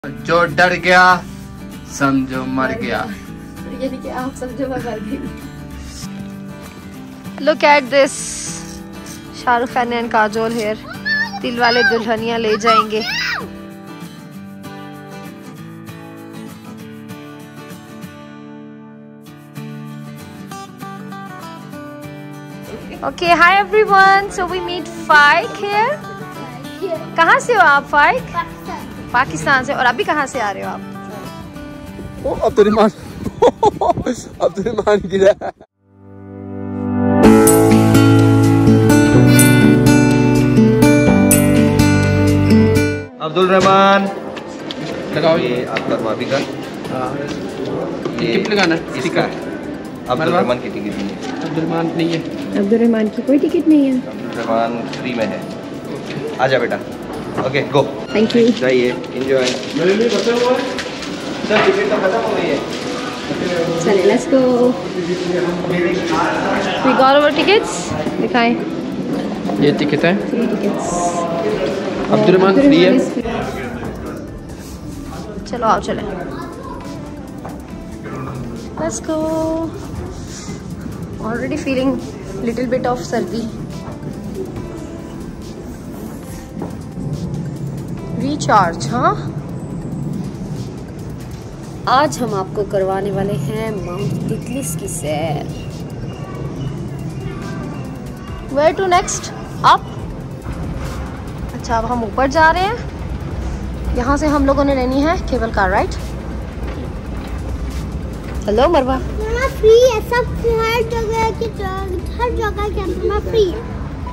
जो डर गया समझो मर गया। यानी कि आप समझो मैं मर गई। Look at this, Shahrukh Khan and Kajol here. Dilwale Dulhania ले जाएंगे। Okay, hi everyone. So we meet Faik here. कहाँ से हो आप फाइक? पाकिस्तान से। और अभी कहाँ से आ रहे हो आप? ओ अब्दुर्रहमान अब्दुर्रहमान गिरा। अब्दुर्रहमान लगाओ। ये आपका भाभी का टिकट लगाना है। इसका अब्दुर्रहमान की टिकट नहीं है। अब्दुर्रहमान नहीं है। अब्दुर्रहमान की कोई टिकट नहीं है। अब्दुर्रहमान फ्री में है। आजा बेटा। Okay go. Thank you. जाइए एंजॉय। मेरे लिए बचा हुआ है सर। टिकट तो खत्म हो गई है। चलिए let's go. We got our tickets. दिखाएं। ये टिकट है। टिकट्स। अब्दुर्रहमान फ्री है। चलो आओ चलें। Let's go. Already feeling little bit of सर्दी। रिचार्ज। हाँ, आज हम आपको करवाने वाले हैं माउंट तितलिस की सैर। Where to next? Up? अच्छा, अब हम ऊपर जा रहे हैं। यहाँ से हम लोगों ने लेनी है cable car, right? Hello Marwa. Free है सब, हर जगह के अंदर फ्री है।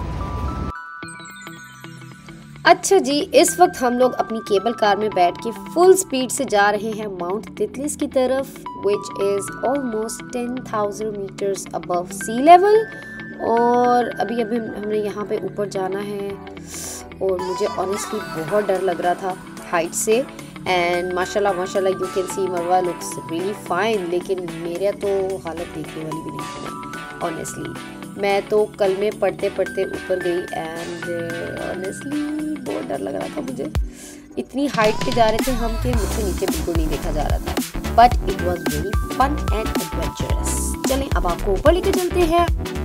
अच्छा जी, इस वक्त हम लोग अपनी केबल कार में बैठ के फुल स्पीड से जा रहे हैं माउंट तितलिस की तरफ, which is almost 10,000 meters above sea level। और अभी हमने यहाँ पे ऊपर जाना है और मुझे ऑनेस्टली बहुत डर लग रहा था हाइट से। एंड माशाल्लाह माशाल्लाह यू कैन सी मरवा लुक्स रियली फाइन, लेकिन मेरा तो हालत देखने वाली भी नहीं थी ऑनेस्टली। मैं तो कल में पढ़ते पढ़ते ऊपर गई एंड ऑनेस्टली बहुत डर लग रहा था मुझे। इतनी हाइट पे जा रहे थे हम कि मुझसे नीचे बिल्कुल नहीं देखा जा रहा था। But it was very fun and adventurous. चलें अब आपको ऊपर लेके चलते हैं।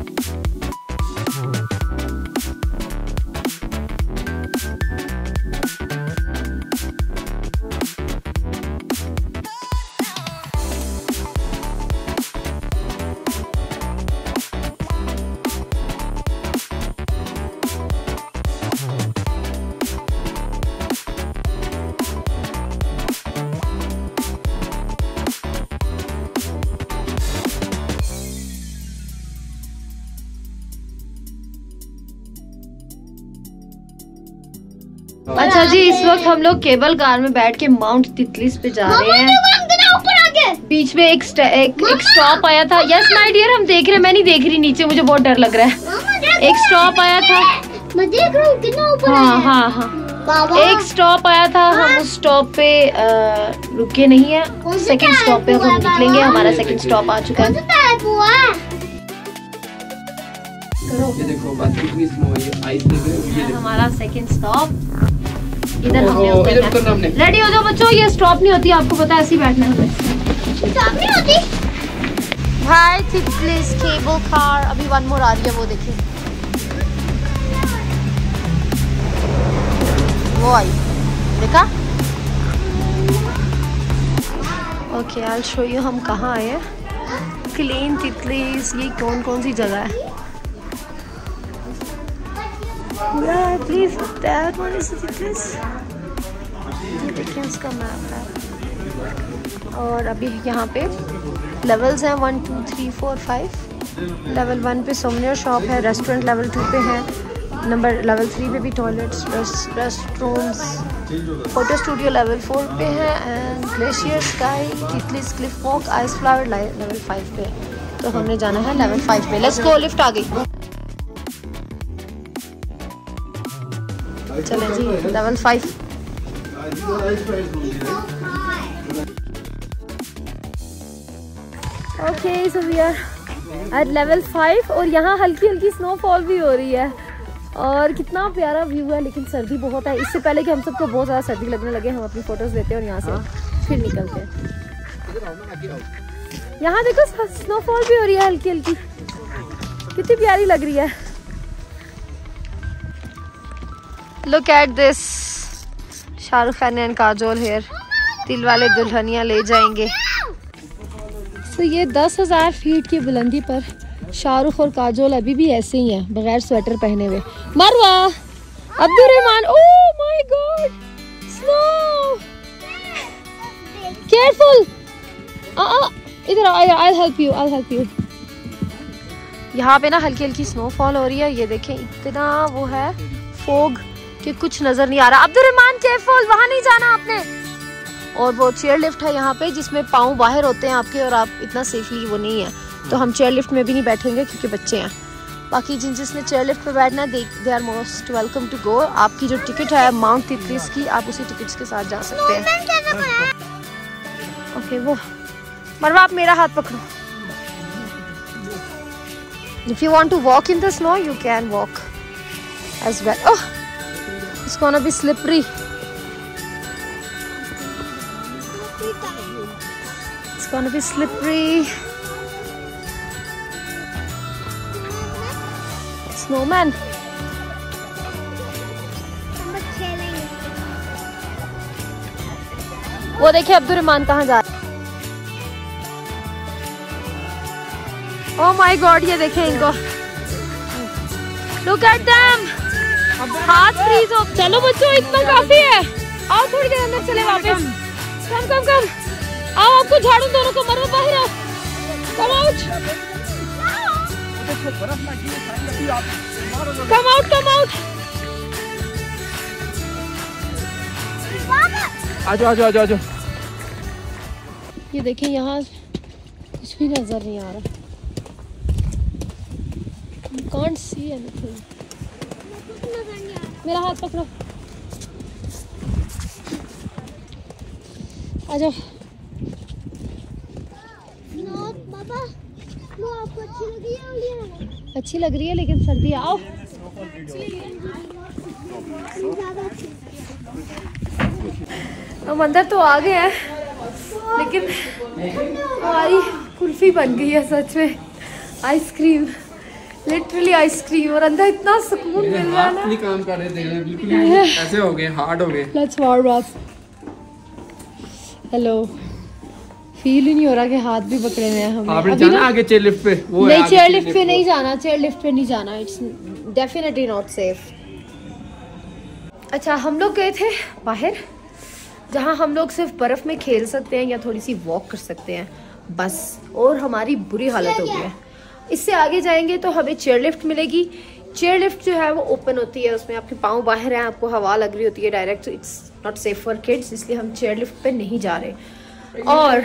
अच्छा जी, इस वक्त हम लोग केबल कार में बैठ के माउंट तितलिस पे जा रहे हैं। बीच में एक स्टॉप आया था। यस माय डियर, हम देख रहे हैं। मैं नहीं देख रही नीचे, मुझे बहुत डर लग रहा है। एक स्टॉप आया था। मैं देख रहा हूँ कितना ऊपर है। हाँ। एक स्टॉप आया था, हम उस स्टॉप पे रुके नहीं है। सेकंड स्टॉप पे हम निकलेंगे। हमारा सेकंड स्टॉप आ चुका है। ये देखो बात कितनी स्लो है। आइस देखो। ये हमारा सेकंड स्टॉप इधर हमने उतरना हमने। रेडी हो जाओ बच्चों, ये स्टॉप नहीं होती, आपको पता है, ऐसे ही बैठना है। स्टॉप नहीं होती भाई। तितलिस केबल कार अभी वन मोर आ रही है, वो देखिए वो आई, देखा? Okay I will show you हम कहाँ आए हैं। क्लीन तितलिस, ये कौन सी जगह है? Yeah, please, that one is Tiतलिस। ये देखिए उसका मैप है। और अभी यहाँ पे लेवल्स हैं 1 2 3 4 5। लेवल 1 पे सोमनियर शॉप है, रेस्टोरेंट लेवल 2 पे है, लेवल 3 पे भी toilets, restrooms, photo studio level 4 पे है and glacier sky, Titlis cliff walk, ice flower level 5 पे। तो हमने जाना है लेवल 5 पे। लेट्स गो, लिफ्ट आ गई। चलें जी, level 5। Okay so we are at level 5 और यहाँ हल्की हल्की स्नोफॉल भी हो रही है। और कितना प्यारा व्यू है, लेकिन सर्दी बहुत है। इससे पहले कि हम सबको बहुत ज़्यादा सर्दी लगने लगे, हम अपनी फोटोज लेते हैं और यहाँ से फिर निकलते हैं। यहाँ देखो स्नोफॉल भी हो रही है हल्की हल्की, कितनी प्यारी लग रही है। Look at this, Shahrukh Khan and Kajol here, Dilwale Dulhania ले जाएंगे। तो ये 10,000 फीट की बुलंदी पर शाहरुख और काजोल अभी भी ऐसे ही हैं, बगैर स्वेटर पहने हुए। Marwa, Abdurrahman, oh my god, snow, careful, इधर I'll help you। यहाँ पे ना हल्की हल्की स्नोफॉल हो रही है, ये देखें इतना वो है फोग कि कुछ नजर नहीं आ रहा। अब्दुर्रहमान केयरफुल, वहां नहीं जाना आपने। और वो चेयर लिफ्ट है यहाँ पे जिसमें पाँव बाहर होते हैं आपके, और आप इतना सेफली वो नहीं है, तो हम चेयर लिफ्ट में भी नहीं बैठेंगे क्योंकि बच्चे हैं। बाकी जिसने चेयर लिफ्ट पे बैठना है they are most welcome to go. आपकी जो टिकट है माउंट तितलिस की, आप उसी टिकट्स के साथ जा सकते हैं। ओके वो मरवा, आप मेरा हाथ पकड़ो। If you want to walk in the snow, you can walk as well. Oh, it's gonna be slippery. It's gonna be slippery. Snowman. वो देखिए अब्दुर्रहमान कहाँ जा रहा है। Oh my God, ये देखें इनको। Look at them. हाथ फ्रीज हो। चलो बच्चों, इतना काफी है। आओ थोड़ी देर अंदर चले वापस। कम। आओ, आपको झाड़ू दोनों को, मरो बाहर आओ। Come out. आजो। ये देखें यहाँ कुछ भी नजर नहीं आ रहा। Can't see anything. मेरा हाथ पकड़ो, आ जाओ। पापा, आपको अच्छी लग रही है लेकिन सर्दी। आओ हम अंदर तो आ गए हैं, लेकिन हमारी कुल्फी बन गई है सच में, आइसक्रीम, लिटरली आइसक्रीम, और अंदर इतना सुकून मिल रहा है ना। नहीं काम कर रहे थे, बिल्कुल ऐसे हो गए, हार्ड हो गए। Let's warm up. Hello, feel ही नहीं हो रहा कि हाथ भी पकड़े हुए हैं हमें। आपने जाना आगे चेयर लिफ्ट पे? वो नहीं, चेयर लिफ्ट पे नहीं जाना, चेयर लिफ्ट पे नहीं जाना, इट्स डेफिनेटली नॉट सेफ। अच्छा, हम लोग गए थे बाहर जहाँ हम लोग सिर्फ बर्फ में खेल सकते हैं या थोड़ी सी वॉक कर सकते हैं बस, और हमारी बुरी हालत हो गई है। इससे आगे जाएंगे तो हमें चेयर लिफ्ट मिलेगी। चेयर लिफ्ट जो है वो ओपन होती है, उसमें आपके पाँव बाहर हैं, आपको हवा लग रही होती है direct, it's not safe for kids, इसलिए हम चेयर लिफ्ट पे नहीं जा रहे। और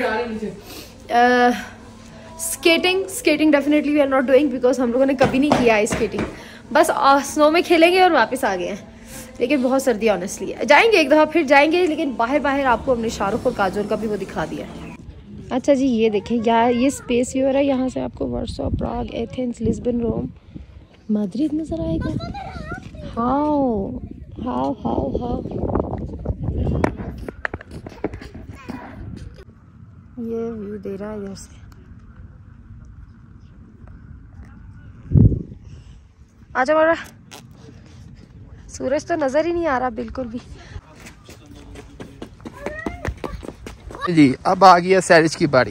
skating definitely we are not doing, because हम लोगों ने कभी नहीं किया है स्केटिंग, बस स्नो में खेलेंगे और वापस आ गए हैं। लेकिन बहुत सर्दी ऑनेस्टली है, जाएंगे एक दफ़ा फिर जाएंगे, लेकिन बाहर आपको हमने शाहरुख और काजोल का भी वो दिखा दिया है। अच्छा जी, ये देखें यार, ये स्पेस व्यूअर है, यहाँ से आपको वार्सो, प्राग, एथेंस, लिस्बन, रोम, माद्रिद नजर आएगा। हाउ ये व्यू दे रहा है इधर से। आजा मारा, सूरज तो नजर ही नहीं आ रहा बिल्कुल भी। जी अब आ गई है सैरिज की बारी,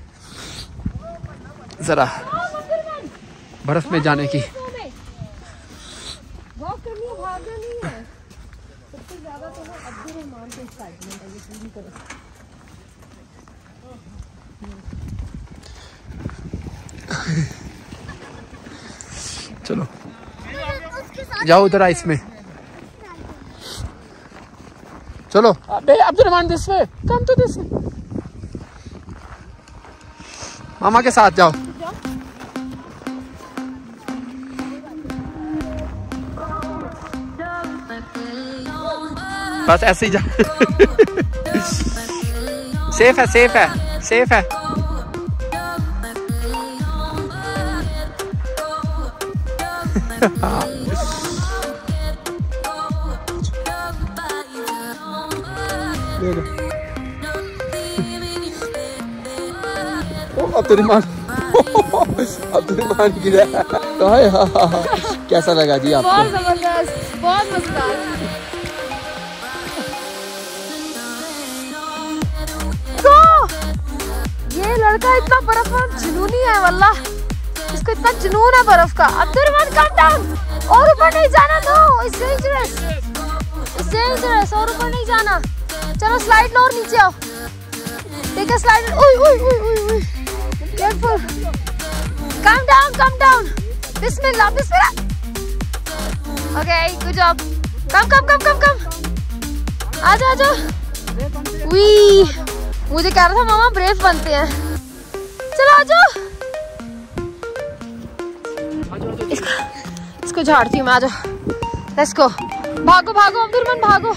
जरा बर्फ में जाने की। चलो जाओ उधर आइस में, चलो। Abdurrahman this way, come to this way, मामा के साथ जाओ। बस ऐसे ही जा। सेफ है। अब तो मान गिरा। कैसा लगा जी आपको? बहुत जबरदस्त, बहुत मजेदार। तो ये लड़का इतना बर्फ में जुनूनी है वल्लाह, इसको इतना जुनून है बर्फ का। अब्दुर्रहमान कम डाउन, और ऊपर नहीं जाना। No it's dangerous, it's dangerous, और ऊपर नहीं जाना। चलो स्लाइड लो और नीचे आओ। ठीक है स्लाइड। ओए ओए ओए ओए, केयरफुल, कम डाउन। बिस्मिल्लाह बिस्मिल्लाह। Okay good job. कम आ जाओ। वी मुझे कह रहा था मामा ब्रेव बनते हैं। चलो आ जाओ। इसको झाड़ती हूँ मैं, आ जाओ। Let's go. भागो अब्दुर्रहमान भागो।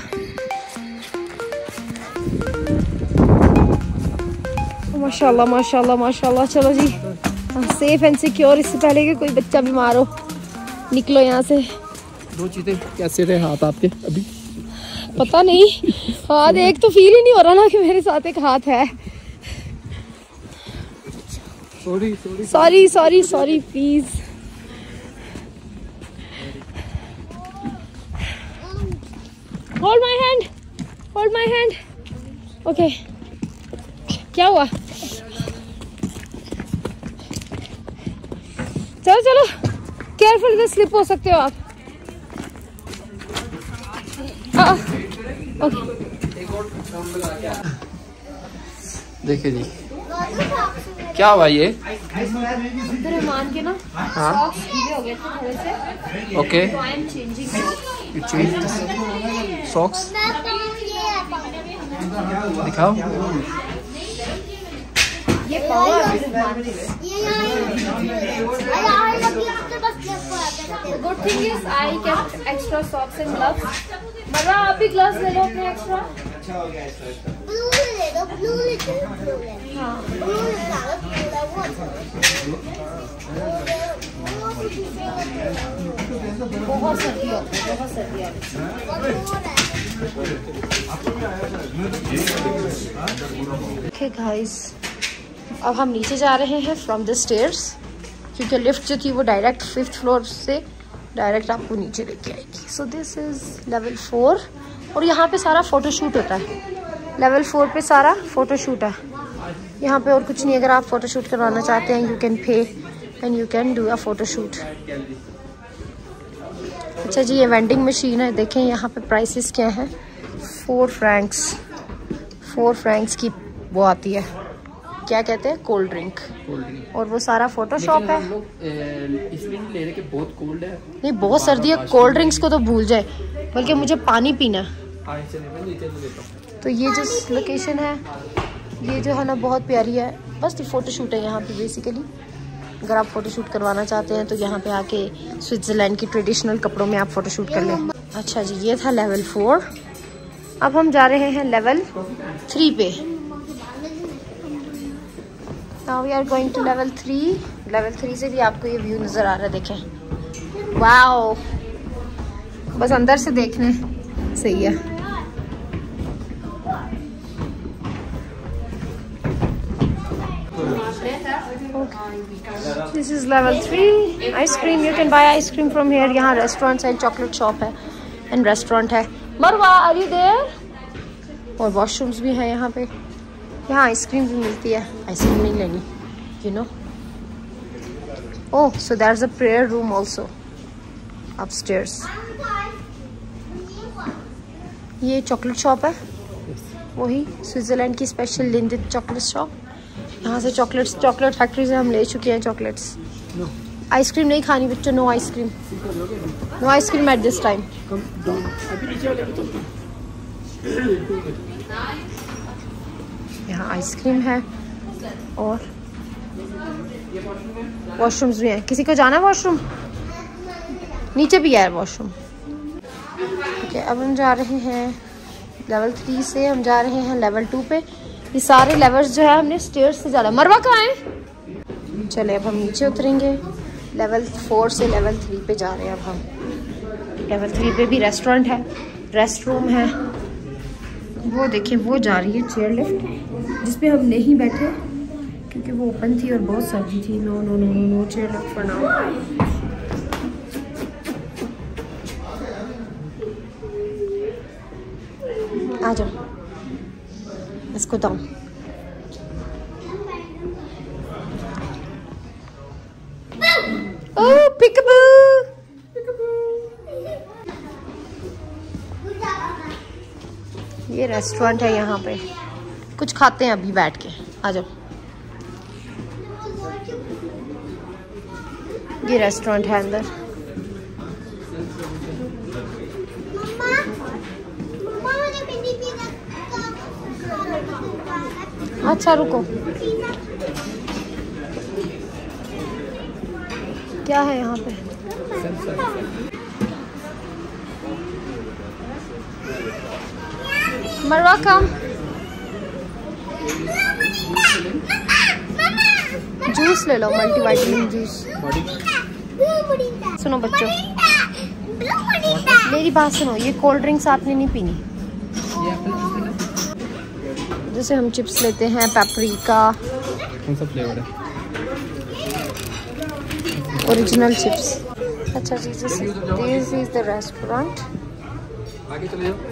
माशाल्लाह। चलो जी, सेफ एंड सिक्योर। इससे पहले कि कोई बच्चा बीमार हो, निकलो यहाँ से। दो चीजें कैसे रहे हाथ आपके अभी? पता नहीं, हाथ एक तो फील ही नहीं हो रहा ना कि मेरे साथ एक हाथ है। Sorry please. Hold my hand. Okay, क्या हुआ? चलो केयरफुल, इधर स्लिप हो सकते हो आप। ओके देखिए जी क्या हुआ ये? अब्दुर्रहमान के ना सॉक्स गीले हो गए थे थोड़े से। ओके, तो आई एम चेंजिंग सॉक्स दिखाओ। ये पावा good thing is I kept extra socks and gloves. Marwa आप भी ग्लव्स ले लो अपने एक्स्ट्रा। ब्लू ले दो। हाँ बहुत सर्दी है। ओके गाइस, अब हम नीचे जा रहे हैं फ्रॉम द स्टेयर्स, क्योंकि लिफ्ट जो थी वो डायरेक्ट 5th फ्लोर से डायरेक्ट आपको नीचे लेके आएगी। सो दिस इज़ लेवल 4 और यहाँ पे सारा फ़ोटोशूट होता है। लेवल 4 पे सारा फ़ोटोशूट है। यहाँ पे और कुछ नहीं, अगर आप फ़ोटोशूट करवाना चाहते हैं you can pay and you can do a photoshoot. अच्छा जी, ये वेंडिंग मशीन है। देखें यहाँ पे प्राइसेस क्या हैं। 4 फ्रैंक्स की वो आती है, क्या कहते हैं, कोल्ड ड्रिंक। और वो सारा फोटोशॉप है। इसलिए नहीं ले रहे कि बहुत कोल्ड है। नहीं, बहुत सर्दी है, कोल्ड ड्रिंक्स को तो भूल जाए, बल्कि मुझे पानी पीना। तो ये जो लोकेशन है, ये जो है ना बहुत प्यारी है। बस ये फ़ोटोशूट है यहाँ पे बेसिकली। अगर आप फ़ोटोशूट करवाना चाहते हैं तो यहाँ पे आके स्विट्ज़रलैंड की ट्रेडिशनल कपड़ों में आप फ़ोटोशूट कर लें। अच्छा जी, ये था लेवल 4। अब हम जा रहे हैं लेवल 3 पे। Now we are going to level 3। Level 3 से भी आपको ये व्यू नज़र आ रहा है, देखें। वाओ, बस अंदर से देखने सही है। This is level 3. Ice cream, you can buy ice cream from here. यहाँ रेस्टोरेंट्स है, चॉकलेट शॉप है एंड रेस्टोरेंट है। Marwa, are you there? और वॉशरूम्स भी हैं यहाँ पे। यहाँ आइसक्रीम भी मिलती है। आइसक्रीम नहीं लेनी, you know. Oh, so that is a prayer room also upstairs. ये चॉकलेट शॉप है, वही स्विट्ज़रलैंड की स्पेशल लिंडेन चॉकलेट शॉप। यहाँ से चॉकलेट फैक्ट्री से हम ले चुके हैं चॉकलेट्स। आइसक्रीम नहीं खानी बच्चों, no ice cream at this time. यहाँ आइसक्रीम है और वॉशरूम्स भी हैं। किसी को जाना है वॉशरूम? नीचे भी है वॉशरूम। ओके, अब हम जा रहे हैं लेवल 3 से हम जा रहे हैं लेवल 2 पे। ये सारे लेवल्स जो है हमने स्टेयर्स से ज़्यादा। मरवा कहाँ है? चले अब हम नीचे उतरेंगे। लेवल 4 से लेवल 3 पे जा रहे हैं अब हम। लेवल 3 पे भी रेस्टोरेंट है, रेस्ट रूम है वो देखिए वो जा रही है चेयर लिफ्ट, जिसपे हम नहीं बैठे क्योंकि वो ओपन थी और बहुत सर्दी थी। No no no no no chair lift for now. आ जाओ, इसको दो। ओह पिकबू, ये रेस्टोरेंट है, यहाँ पे कुछ खाते हैं अभी बैठ के। आ जाओ, ये रेस्टोरेंट है अंदर। अच्छा रुको, क्या है यहाँ पे? मरवा कम, जूस ले लो, मल्टीविटामिन जूस। सुनो बच्चों, मेरी बात सुनो, ये कोल्ड ड्रिंक्स आपने नहीं पीनी। जैसे हम चिप्स लेते हैं पेपरिका, कौन सा फ्लेवर है? Original chips. अच्छा जी, दिस इज द रेस्टोरेंट। आगे चले जाओ।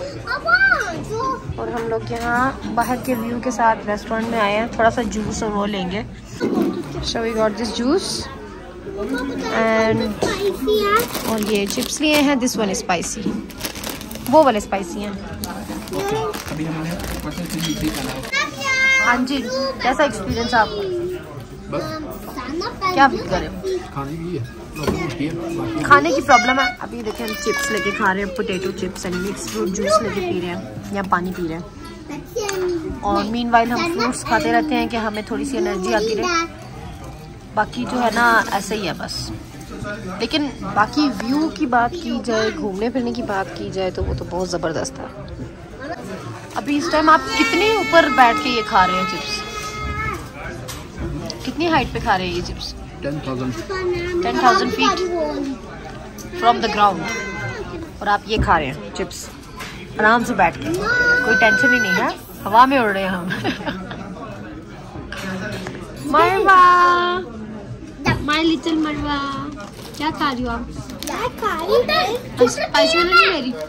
और हम लोग यहाँ बाहर के व्यू के साथ रेस्टोरेंट में आए हैं, थोड़ा सा जूस और वो लेंगे। So we got this juice and, और ये चिप्स लिए हैं। दिस वन स्पाइसी, वो वाले स्पाइसी हैं। अभी हमारे पता चल नीचे खाना है। हाँ जी, कैसा एक्सपीरियंस आपका? बस क्या फील कर रहे हो? खाने की है, खाने की प्रॉब्लम है। अभी देखिए हम चिप्स लेके खा रहे हैं, potato chips and mix fruit juice लेके पी रहे हैं या पानी पी रहे हैं। और मीनवाइल हम फ्रूट्स खाते रहते हैं कि हमें थोड़ी सी एनर्जी आती रहे। बाकी जो है ना ऐसे ही है बस। लेकिन बाकी व्यू की बात की जाए, घूमने फिरने की बात की जाए तो वो तो बहुत ज़बरदस्त है। अभी इस टाइम आप कितने ऊपर बैठ के ये खा रहे हैं चिप्स? कितनी हाइट पे खा रहे हैं ये chips? 10,000 feet from the ground. और आप ये खा रहे हैं चिप्स आराम से बैठ के, कोई टेंशन ही नहीं है, हवा में उड़ रहे हैं हम। मरवा, माय लिटिल मरवा, क्या खा रही हो आप? स्पाइसी वाली नहीं मेरी।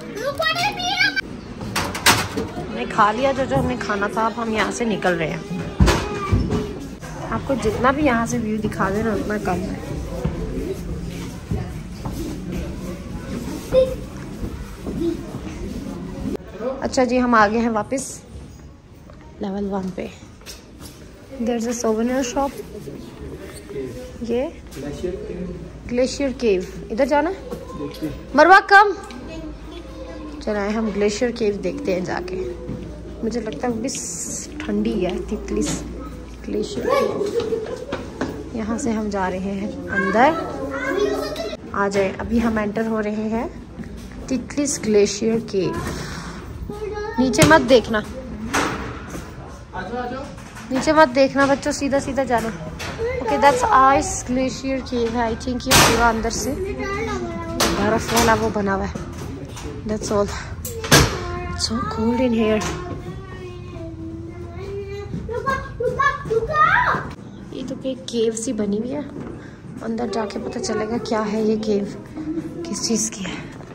हमने खा लिया जो हमें खाना था। अब हम यहाँ से निकल रहे हैं। आपको जितना भी यहाँ से व्यू दिखा देना उतना कम है। अच्छा जी, हम आ गए हैं वापस लेवल 1 पे। There is a souvenir shop. ये ग्लेशियर केव, इधर जाना मरवा कम। चलाए हम ग्लेशियर केव देखते हैं जाके। मुझे लगता है बस ठंडी है तितलिस ग्लेशियर केव। यहाँ से हम जा रहे हैं अंदर। आ जाए, अभी हम एंटर हो रहे हैं तितलिस ग्लेशियर केव। नीचे मत देखना, नीचे मत देखना बच्चों, सीधा सीधा जाना। Okay, that's ice glacier cave है। आई थिंक ये पूरा अंदर से बर्फ वाला वो बना हुआ है। That's all. So cold in here. ये तो कोई केव सी बनी हुई है, अंदर जाके पता चलेगा क्या है ये केव, किस चीज की है।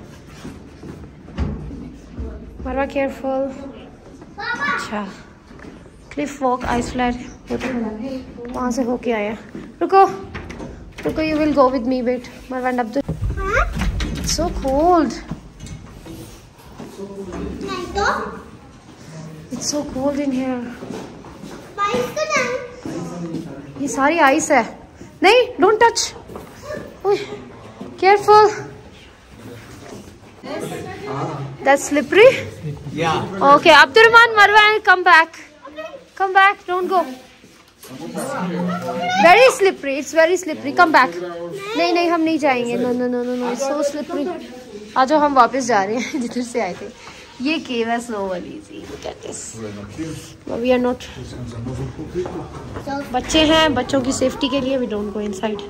मरवा केयरफुल। अच्छा, क्लिफ वॉक आइस फ्लैट, वहाँ से होके आया। रुको रुको, you will go with me. Wait Marwa, Abdul, so cold, it's so cold in here. ये सारी आइस है। नहीं, don't touch, careful, that's slippery. Okay Abdurrahman, Marwa, come back, come back, don't go, very slippery, it's very slippery, come back। नहीं नहीं, हम नहीं जाएंगे, no no no no no, it's so slippery। आज हम वापस जा रहे हैं जिधर से आए थे। ये केव है स्नो वाली। look at this, we are not, बच्चे हैं, बच्चों की सेफ्टी के लिए we don't go inside,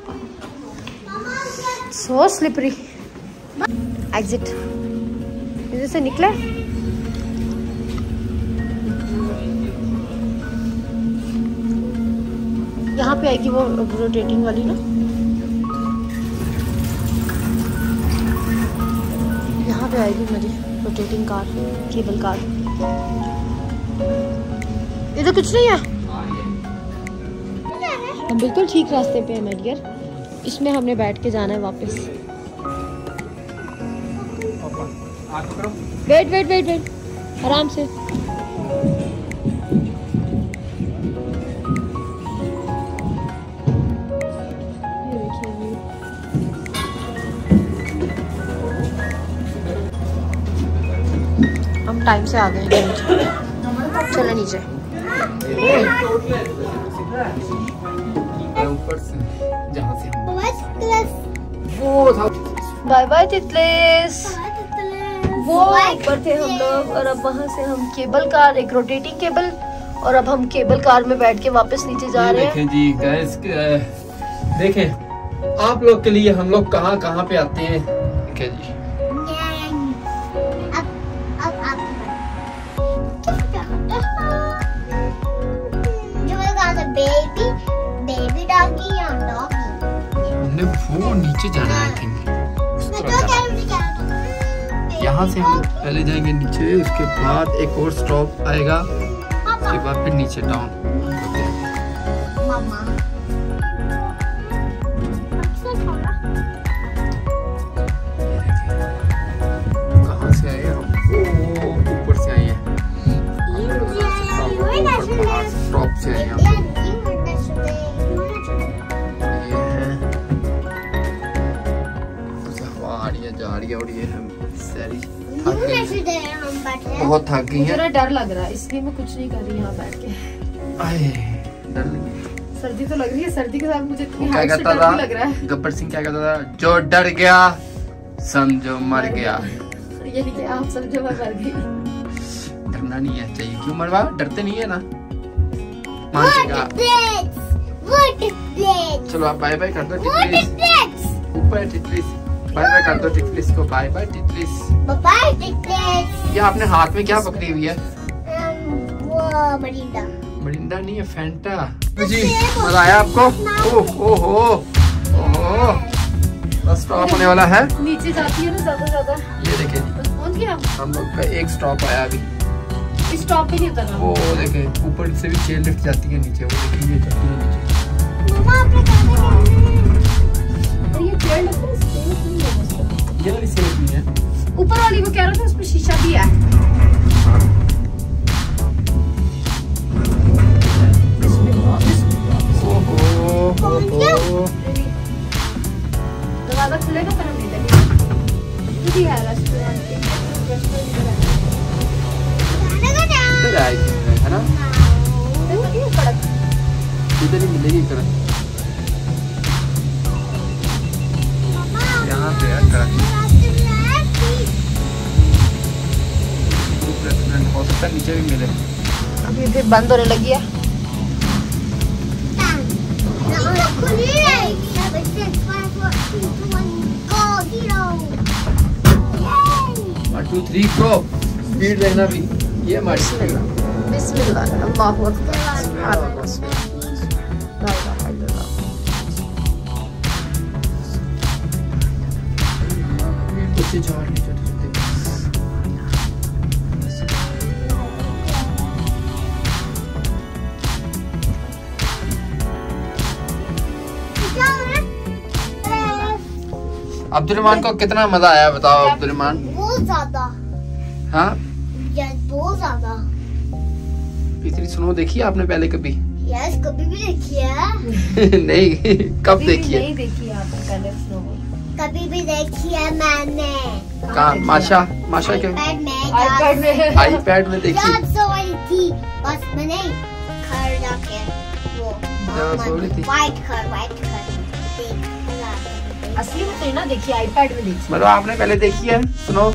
so slippery। exit, इधर से निकले। पे आएगी वो रोटेटिंग वाली ना, यहाँ पे आएगी मेरी रोटेटिंग कार, केबल कार। इधर कुछ नहीं है, हम बिल्कुल ठीक रास्ते पे हैं मेडियर। इसमें हमने बैठ के जाना है वापस। वेट वेट वेट वेट, आराम से। हम टाइम से आ गए हैं, चलो नीचे। ऊपर से जहाँ से हम वो बाय बाय तितलिस। वो ऊपर थे हम लोग और अब वहाँ से हम केबल कार, एक रोटेटिंग केबल, और अब हम केबल कार में बैठ के वापस नीचे जा रहे हैं। देखें जी गाइस, देखें आप लोग के लिए हम लोग कहाँ कहाँ पे आते हैं। देखें जी, बेबी डॉगी या डॉगी। हमने वो नीचे जाना है, आई थिंक यहाँ से हम पहले जाएंगे नीचे, उसके बाद एक और स्टॉप आएगा, उसके बाद फिर नीचे डाउन। कहाँ से आए हम? ऊपर से आए हैं, स्टॉप से आए हैं। जा रही है और ये हम सारी बहुत थक गई मुझे हैं। डर लग रहा है, इसलिए मैं कुछ नहीं कर रही यहाँ बैठ के। आए, डर लगी। सर्दी तो लग रही है, सर्दी के साथ मुझे इतनी क्या हाइट से कहता डर था भी लग रहा है। गब्बर सिंह, क्या कहता था? जो डर गया समझो मर गया। ये नहीं कि आप समझो मैं मर गई। डरना नहीं है चाहिए, क्यों मरवा? डरते नहीं है ना, मानेगा। चलो आप बाय बाय कर दो टिटलिस, ऊपर टिटलिस, बाय बाय कर दो टिटलिस को, bye bye Titlis. Bye Titlis. ये आपने हाथ में क्या पकड़ी हुई है? वो मरिंदा। मरिंदा नहीं है, फैंटा। जी मजा आया आपको? ओह ओहो ओहो, बस स्टॉप होने वाला है। नीचे जाती है ना ज्यादा। ये देखे जी, बस पहुंच गया। हम लोग का एक स्टॉप आया अभी। इस स्टॉप पे नहीं उतरना। वो देखे ऊपर से भी चेयर लिफ्ट जाती है नीचे, वो देखिए ये जाती है नीचे। मम्मा आपने कहा ये चेयर लिफ्ट है, स्टेज नहीं है उसका। ये वाली सेफ नहीं है, ऊपर वाली वो कह रहा था उसमें शीशा भी है। दरवाजा खुलेगा पर हम नहीं देंगे। ये है रेस्टोरेंट के, इधर आई है ना, देखो कड़क। इधर ही मिलेगी कड़क, यहाँ पे है कड़क। रेस्टोरेंट हो सकता है नीचे भी मिले। अभी फिर बंद होने लगी है। खुली है। 7, 6, 5, 4, 3, 2, 1, go, hero! 1 2 3 गो, स्पीड रहना भी। ये हमारी बिस्मिल्लाह, अल्लाहु अकबर, सुभान अल्लाह, ला इलाहा इल्लल्लाह। बच्चे जा रहे हैं छोटे छोटे। अब्दुल-रहमान को कितना मजा आया बताओ अब्दुल-रहमान? बहुत ज्यादा। हाँ यस, बहुत ज्यादा। इतनी स्नो देखी है आपने पहले कभी? यस, कभी भी देखी है। नहीं, कब देखी है? नहीं देखी आपने पहले स्नो? कभी भी देखी है मैंने। कहाँ? माशा क्या? iPad में। iPad में देखी। याद सो रही थी, बस मैंने घर जाके वो सो रही थी। व्हाइट घर असली में तो ना देखी, आईपैड में देखी। मतलब आपने पहले देखी है स्नो?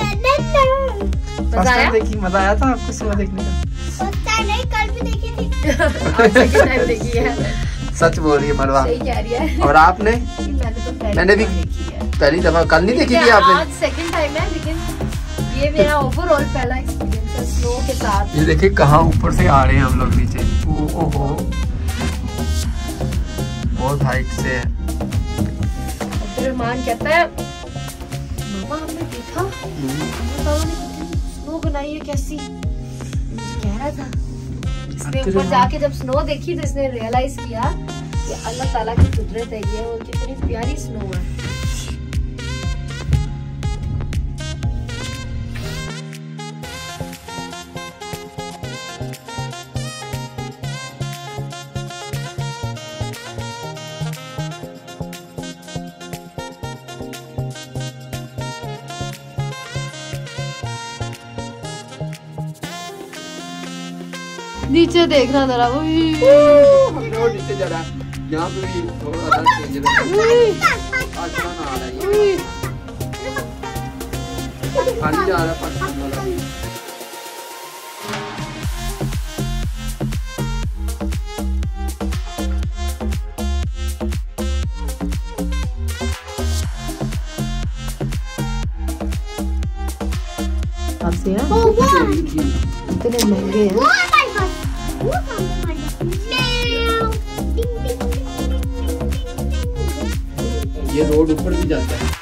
मजा आया? देखी, मजा आया था आपको स्नो देखने का? नहीं, कल भी देखी थी। सेकंड टाइम देखी है। सच बोल रही है मरवा। सही कह रही है। और आपने? मैंने भी देखी है। पहली दफा, कल नहीं देखी थी आपने? आज सेकंड टाइम है, लेकिन ये मेरा ओवरऑल पहला एक्सपीरियंस है स्नो के साथ। ये देखिए कहाँ ऊपर से आ रहे हैं हम लोग नीचे। ओहो बहुत हाइट से है। अब्दुर्रहमान कहता है मामा हमने देखा पापा ने स्नो बनाई है कैसी, मुझे कह रहा था। इसने ऊपर जाके जब स्नो देखी तो इसने रियलाइज किया कि अल्लाह ताला की कुदरत है ये और कितनी प्यारी स्नो है। नीचे देखना जरा, हमने वो नीचे जा रहा है, यहाँ पे भी थोड़ा सा चेंज है। आसमान आ रहा है, पानी जा रहा है, पानी वाला। इतने महंगे हैं। ये रोड ऊपर भी जाता है।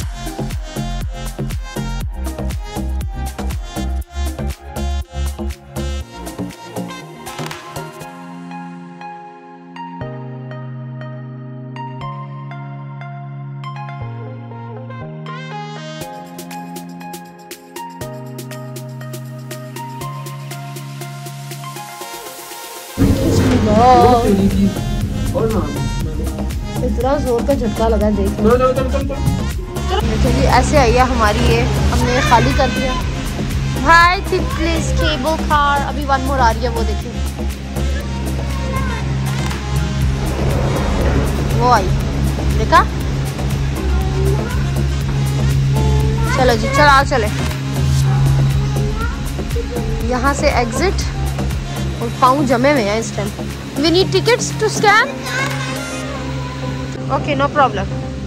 और ना इतना जोर का झटका लगा है, देख चलो चलिए ऐसे आई है हमारी ये, हमने खाली कर दिया। हाय तितलीज केबल कार, अभी वन मोर आ रही है, वो देखिए वो आई, देखा। चलो जी चल आओ चले, यहाँ से एग्जिट। और पाँव जमे हुए हैं इस time. We need tickets to scan. Okay no problem.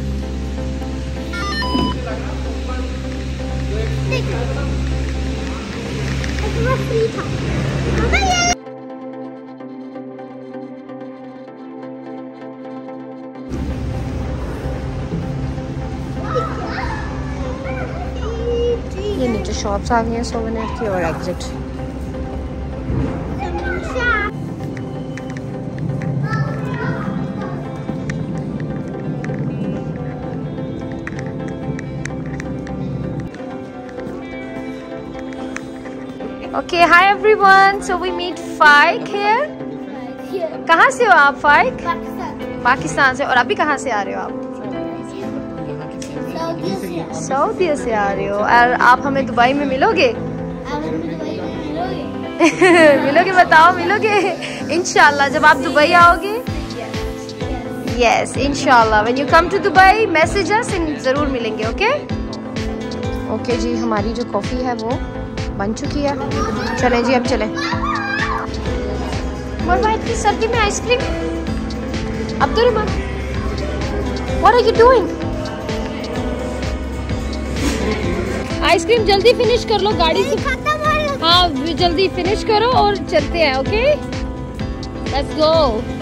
ये नीचे शॉप्स आ गई हैं सोवेनियर की और exit. Okay, hi everyone. So we meet Faik here. कहाँ से हो आप फाइक? पाकिस्तान से। और अभी कहाँ से आ रहे हो आप? सऊदी से आ रहे हो। और आप हमें दुबई में मिलोगे? मिलोगे, बताओ मिलोगे? इंशाल्लाह जब आप दुबई आओगे। यस इंशाल्लाह when you come to Dubai message us, जरूर मिलेंगे। ओके ओके जी, हमारी जो कॉफ़ी है वो बन चुकी है। चलें जी अब चलें। मरवा इतनी सर्दी में ice cream. Abdurrahman what are you doing? Ice cream जल्दी फिनिश कर लो गाड़ी से। हाँ जल्दी फिनिश करो और चलते हैं। Okay let's go.